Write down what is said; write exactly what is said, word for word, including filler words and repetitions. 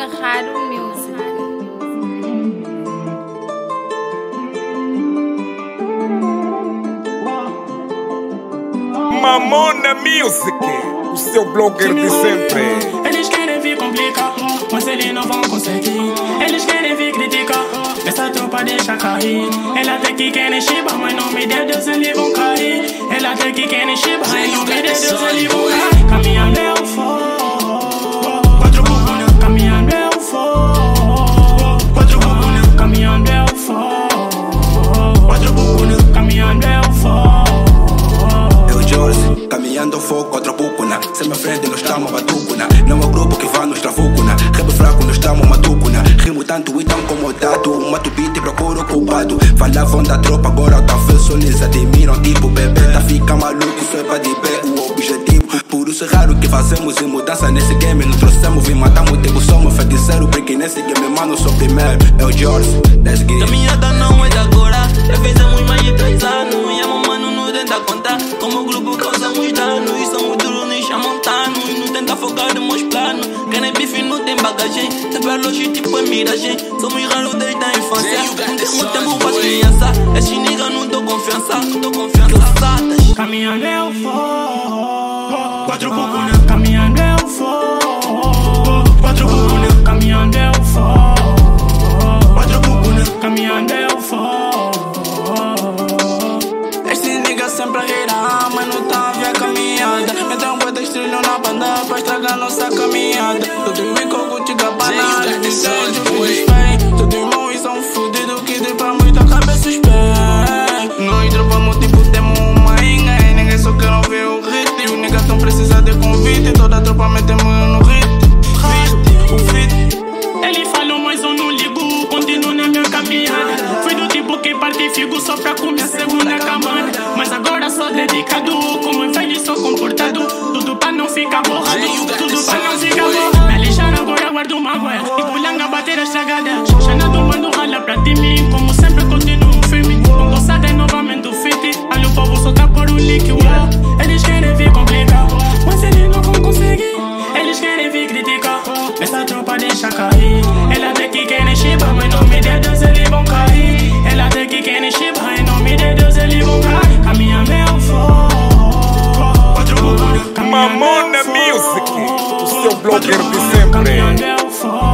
Raro Music. Mamona Music, o seu blogger de sempre. Eles querem vir complicar, mas eles não vão conseguir. Eles querem vir criticar, essa tropa deixa cair. Ela até que querem chibar, mas não me dê Deus, eles vão cair. Ela até que querem chibar, mas não me dê Deus, eles vão cair. Caminhando eu for, quatro bucuna, caminhando eu for, quatro bucuna, caminhando eu for, quatro bucuna, caminhando eu for. Caminhando fogo contra bucuna. Sem minha frente nós estamos batucuna. Não é o grupo que vai nos trafucuna. Rebo fraco nós estamos matucuna. Rimo tanto e tão incomodado. Mato beat e procuro culpado. Falavam da tropa, agora outra vez só lhes admiram. Tipo bebê, tá fica maluco, isso é pra de pé o objetivo. Por isso é raro que fazemos em mudança nesse game. Não trouxemos, vim matamos, tipo somos feiticeiro. Porque nesse game, mano, sou primeiro. É o George, let's get it. Caminhada não é de agora. Já fizemos mais de três anos. E a mano não tenta contar. Como o grupo causamos dano. E somos duros, nem chamam tano. E não tenta focar nos meus planos. Quem bife não tem bagagem. Sempre longe tipo é miragem. Somos raros desde a infância. Não temos tempo para criança. Esses niggas não dou confiança. Não dou confiança. Caminhando eu for, quatro bucuna, caminhando eu for, quatro bucuna, caminhando eu for, quatro bucuna, caminhando eu for. Esses niggas sempre a girar, mas não tá a ver a caminhada. Então bota estrelho na banda pra estragar nossa caminhada. Todo mundo com Gucci Gabbana, dizendo que desfém. Todo irmão e são fudidos que dê pra muita cabeça os pés. Nós dropamos tipo temos uma ringa e ninguém só quer ver o hit. E os niggas tão precisando de convite, toda a tropa metemos no hit. Hit, o fit. Ele falou mas eu não ligo, continuo na minha caminhada. Fui do tipo que parte figo só pra comer a segunda camada. Mas agora sou dedicado, como infeliz sou comportado. Tudo pra não ficar borrado, tudo pra não ficar borrado. Me lixaram agora guardo uma guerra. E pulanga bater a estragada. Xanado mando rala pra time, como sempre continuo firme. Com gostada é novamente o fit. Ali o povo só tá por um líquido. Eles querem vir complicar, mas eles não vão conseguir. Eles querem vir criticar, essa tropa deixa cair. Ela até que querem chibar, mas não me dê Deus, eles vão cair. Ela até que querem chibar, e não me dê Deus, eles vão cair. Caminhando eu for, quatro bucuna, Mamona Music, o seu blogger de sempre. Caminhando eu for.